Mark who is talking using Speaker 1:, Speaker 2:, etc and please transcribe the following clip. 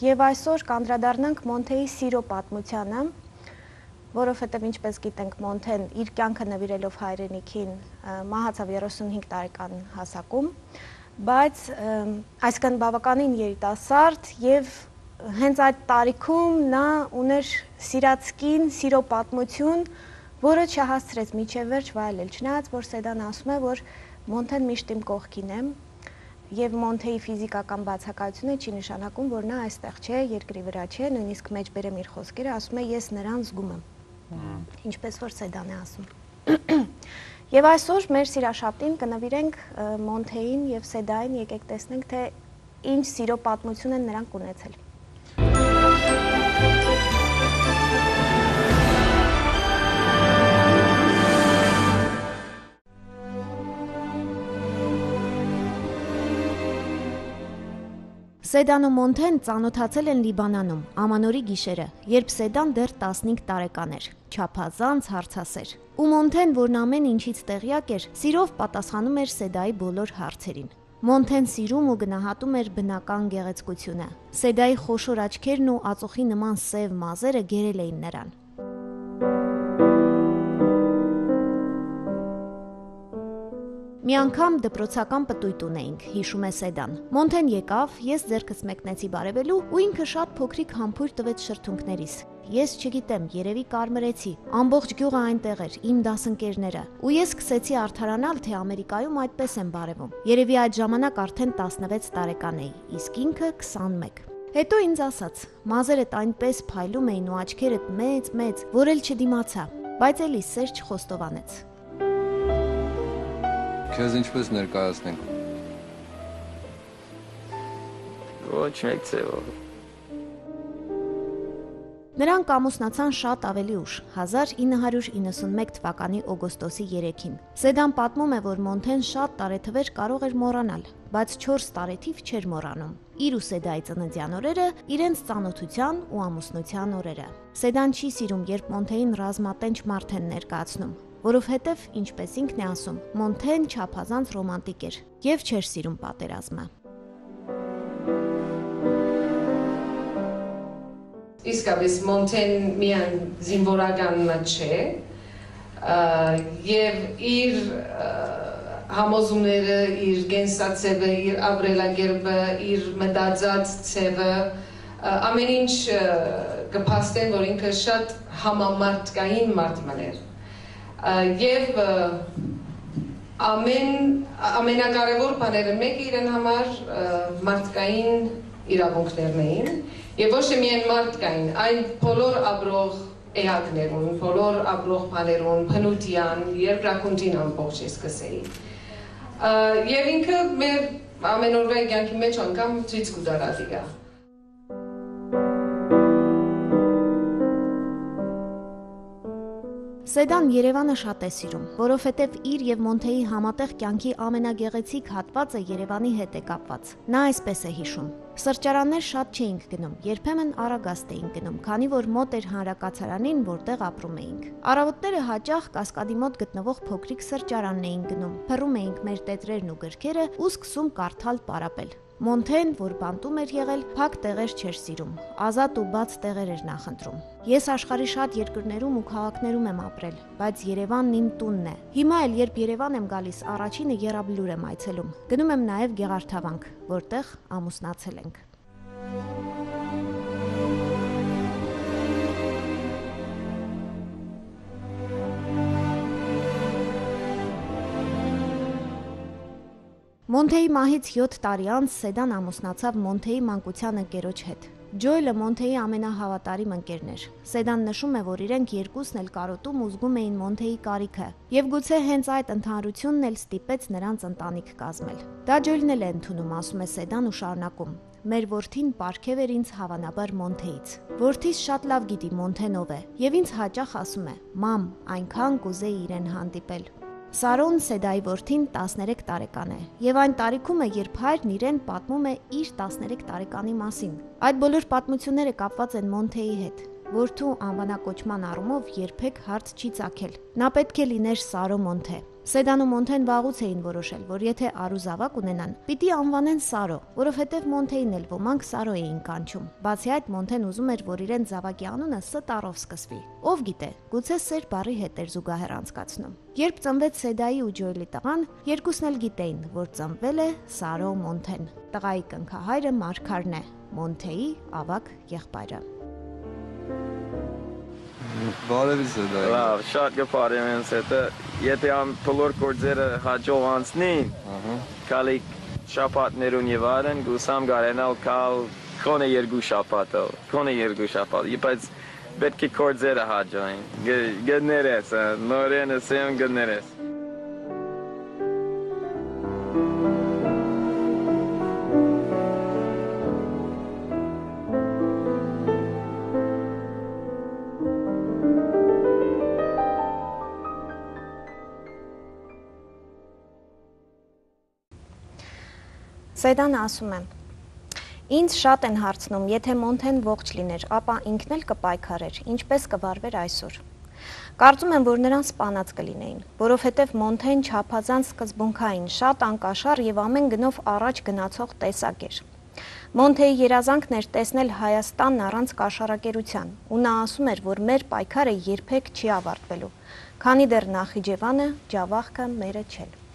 Speaker 1: եւ այսօր կանդրադառնանք Monte-ի սիրո պատմությանը, որովհետեւ ինչպես գիտենք, Monte-ն իր կյանքը նվիրելով հայրենիքին մահացավ 35 տարեկան հասակում, բայց այսքան բավականին երիտասարդ եւ հենց այդ տարիքում նա ուներ սիրածքին, սիրո պատմություն, որը չհասցրեց մինչև վերջ վայելել, չնայած որ Սեդան ասում է, որ Monte-ն միշտ իմ կողքին է, եւ Monte-ի ֆիզիկական բացակայությունը չի նշանակում, որ նա այստեղ չէ, երկրի վրա չէ, նույնիսկ մեջբերեմ իր խոսքերը, ասում է ես նրան զգում եմ։ Ինչպես որ Սեդան է ասում։ Եվ այսօր մեր Սիրաշապտին կնվիրենք Monte-ին եւ Սեդային, եկեք տեսնենք, թե ինչ սիրո պատմություն են նրանք ունեցել։ Սեդան ու Monte-ն ծանոթացել են Լիբանանում, Ամանորի գիշերը, երբ Սեդան դեռ 15 տարեկան էր, չափազանց հարցասեր։ Ու Monte-ն, որն ամեն ինչից տեղյակ էր, սիրով պատասխանում էր Սեդայի բոլոր հարցերին։ Monte-ն սիրում ու գնահատում էր բնական գեղեցկությունը։ Սեդայի խոշոր աչքերն ու ածուխի նման սև մազերը գերել էին նրան։ Մի անգամ դպրոցական պտույտ ունեինք, հիշում է Սեդան։ Monte-ն եկավ, ես ձեռքս մեկնեցի բարևելու ու ինքը շատ փոքրիկ համբույր տվեց շրթունքներիս։ Ես չգիտեմ, երևի կարմրեցի։ Ամբողջ գյուղը այնտեղ էր, իմ դասընկերները։ Ու ես սկսեցի արդարանալ, թե Ամերիկայում այդպես են բարևում։ Երևի այդ ժամանակ արդեն 16 տարեկան էի, իսկ ինքը 21։ Հետո ինձ ասաց. «Մազերդ այնպես փայլում էին ու աչքերդ մեծ, որ էլ չդիմացա»։ Բայց էլի սեր չխոստովանեց։
Speaker 2: Քեզ ինչպես ներկայացնենք։
Speaker 3: Ոչ մեկ ձևով։
Speaker 1: Նրանք ամուսնացան շատ ավելի ուշ, 1991 թվականի օգոստոսի 3-ին։ Սեդան պատմում է, որ Monte-ն շատ տարեթվեր կարող էր մոռանալ, բայց 4 տարեթիվ չէր մոռանում։ Իր ու Սեդայի ծննդյան օրերը, իրենց ծանոթության ու ամուսնության օրերը։ Սեդան չի սիրում, երբ Monte-ին ռազմատենչ մարդ են ներկայացնում, որովհետև, ինչպես ինքն է ասում, Monte-ն չափազանց ռոմանտիկ էր եւ չէր սիրում պատերազմը։
Speaker 4: Իսկապես Monte-ն միայն զինվորականն չէ, եւ իր համոզումները, իր գենսացևը, իր ապրելակերպը, իր մտածած ցևը, ամեն ինչ կփաստեն, որ ինքը շատ համամարտկային մարդ մներ։ Եվ ամենակարևոր բաները մեկը իրեն համար մարդկային իրավունքներն էին եւ ոչ թե միայն մարդկային, այլ բոլոր ապրող էակներուն, բոլոր ապրող բաներուն, բնության, երկրակունտին ամբողջ ես կսեի։ Եվ ինքը մեր ամեն օրվա կյանքի մեջ անգամ ցույց կտար ադիգա։
Speaker 1: Սեդան Երևանը շատ է սիրում, որովհետև իր եւ Monte-ի համատեղ կյանքի ամենագեղեցիկ հատվածը Երևանի հետ է կապված։ Նա այսպես է հիշում. Սրճարաններ շատ չէինք գնում, երբեմն Արագաստ էինք գնում, քանի որ մոտ էր հանրակացարանին, որտեղ ապրում էինք։ Առավոտները հաճախ Կասկադի մոտ գտնվող փոքրիկ սրճարանն էինք գնում, փռում էինք մեր տետրերն ու գրքերը ու սկսում կարդալ պարապել։ Monte-ն, որ բանտում էր եղել, փակ տեղեր չէր սիրում, ազատ ու բաց տեղեր էր նախընտրում։ Ես աշխարհի շատ երկրներում ու քաղաքներում եմ ապրել, բայց Երևանն իմ տունն է։ Հիմա էլ երբ Երևան եմ գալիս, առաջինը Եռաբլուր եմ այցելում։ Գնում եմ նաև Գեղարթավանք, որտեղ ամուսնացել ենք։ Monte-ի մահից 7 տարի անց Սեդան ամուսնացավ Monte-ի մանկության ընկերոջ հետ։ Ջոելը Monte-ի ամենահավատարիմ ընկերն էր։ Սեդան նշում է, որ իրենք երկուսն էլ կարոտում ու զգում էին Monte-ի կարիքը, եւ գուցե հենց այդ ընդհանրությունն էլ ստիպեց նրանց ընտանիք կազմել։ Դա Ջոելն էլ է ընդունում, ասում է Սեդան ու շարունակում. Մեր որդին պարգև էր ինձ հավանաբար Monte-ից։ Որդիս շատ լավ գիտի Monte-ն ով է, եւ ինձ հաճախ ասում է. «Մամ, այնքան կուզեի իրեն հանդիպել»։ Սարոն Սեդայի որդին 13 տարեկան է, եւ այն տարիքում է, երբ հայրն իրեն պատմում է իր 13 տարեկանի մասին։ Այդ բոլոր պատմությունները կապված են Monte-ի հետ։ Որդու անվանակոչման առումով երբեք հարց չի ծագել։ Նա պետք է լիներ Սարո Monte։ Սեդան ու Մոնթեն վաղուց էին որոշել, որ եթե առու զավակ ունենան, պիտի անվանեն Սարո, որովհետև Մոնթեին էլ ոմանք Սարո էին կանչում։ Բացի այդ, Մոնթեն ուզում էր, որ իրեն զավակի անունը Ս տառով սկսվի։ Ով գիտե, գուցե Սեր բառի հետ էր զուգահեռ անցկացնում։ Երբ ծնվեց Սեդայի ու Ջոելի տղան, երկուսն էլ գիտեին, որ ծնվել է Սարո Մոնթեն։ Տղայի կնքահայրը Մարգարն է, Մոնթեի ավագ եղբայրը։
Speaker 2: Բարևի Սեդա։
Speaker 3: Լավ, շատ գպարեմ են սետը, եթե ամ բոլոր գործերը հաջող անցնին, կալիք շապատներուն եւ արեն, գուսամ գարենալ կալ քոնե երկու շապատ, բայց պետք է գործերը հաջողին, գներես, նորեն ասեմ գներես։
Speaker 1: Սեդան ասում է. Ինձ շատ են հարցնում, եթե Մոնթեն ողջ լիներ, ապա ինքն էլ կպայքարեր, ինչպես կվարվեր այսօր։ Կարծում եմ, որ նրան սպանած կլինեին, որովհետև Մոնթեն չափազանց սկզբունքային, շատ անկաշառ եւ ամեն գնով առաջ գնացող տեսակ էր։ Մոնթեի երազանքն էր տեսնել Հայաստանն առանց կաշառակերության, ու նա ասում էր, որ մեր պայքարը երբեք չի ավարտվելու, քանի դեռ Նախիջևանը, Ջավախքը մերը չէ։